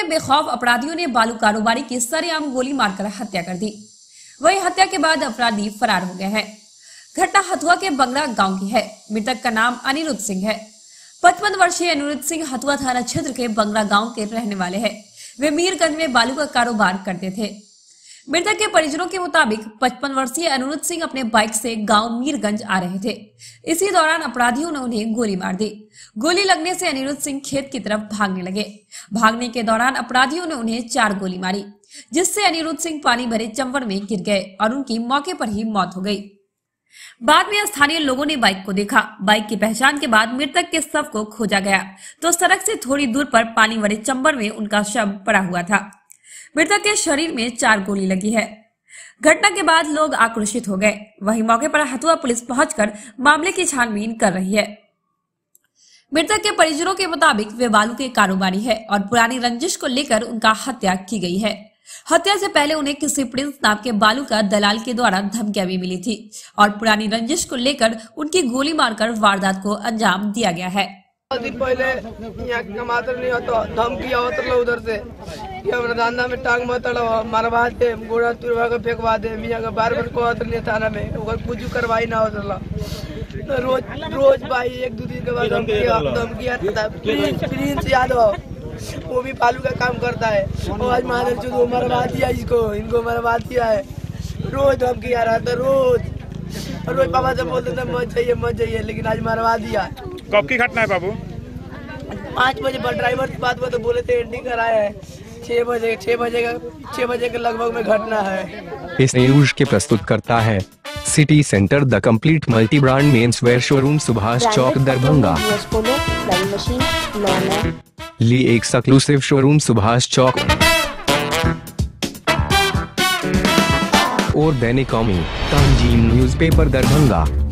में बेखौफ अपराधियों ने बालू कारोबारी की सरेआम गोली मारकर हत्या कर दी। वहीं हत्या के बाद अपराधी फरार हो गए हैं। घटना हथुआ के बंगरा गांव की है। मृतक का नाम अनिरुद्ध सिंह है। 55 वर्षीय अनिरुद्ध सिंह हथुआ थाना क्षेत्र के बंगरा गांव के रहने वाले हैं। वे मीरगंज में बालू का कारोबार करते थे। मृतक के परिजनों के मुताबिक 55 वर्षीय अनिरुद्ध सिंह अपने बाइक से गांव मीरगंज आ रहे थे। इसी दौरान अपराधियों ने उन्हें गोली मार दी। गोली लगने से अनिरुद्ध सिंह खेत की तरफ भागने लगे। भागने के दौरान अपराधियों ने उन्हें 4 गोली मारी, जिससे अनिरुद्ध सिंह पानी भरे चंबड़ में गिर गए और उनकी मौके पर ही मौत हो गई। बाद में स्थानीय लोगों ने बाइक को देखा। बाइक की पहचान के बाद मृतक के शव को खोजा गया तो सड़क से थोड़ी दूर पर पानी भरे चंबड़ में उनका शव पड़ा हुआ था। मृतक के शरीर में 4 गोली लगी है। घटना के बाद लोग आक्रोशित हो गए। वहीं मौके पर हथुआ पुलिस पहुंचकर मामले की छानबीन कर रही है। मृतक के परिजनों के मुताबिक वे बालू के कारोबारी है और पुरानी रंजिश को लेकर उनका हत्या की गई है। हत्या से पहले उन्हें किसी प्रिंस नाम के बालू का दलाल के द्वारा धमकियां भी मिली थी और पुरानी रंजिश को लेकर उनकी गोली मारकर वारदात को अंजाम दिया गया है। दिन पहले यहाँ कमाते नहीं होता, धमकी आवत रहा उधर से कि हमरा धंधा में टांग मत मरवा दे, गोड़ा तुरवा के फेंकवा दे। मियाँ का बार को नहीं थाना में ओकर कुछ कार्रवाई ना होत रहा। रोज भाई 1-2 दिन के बाद धमकी आता था। प्रिंस यादव वो भी बालू का काम करता है और आज महादेव जो मरवा दिया, इनको मरवा दिया है। रोज धमकी आ रहा था, रोज पापा से बोलते थे मत जाइए, लेकिन आज मरवा दिया। कब की घटना है बाबू? 5 बजे पर ड्राइवर से बात हुआ तो बोले थे एंडिंग कराया है। 6 बजे के लगभग में घटना है। इस न्यूज के प्रस्तुत करता है city centre the complete multi brand menswear showroom, Subhash Chowk, Darbhanga. Lee exclusive showroom, Subhash Chowk. और दैनिक कौमी, तंजीम न्यूज़पेपर, दरभंगा।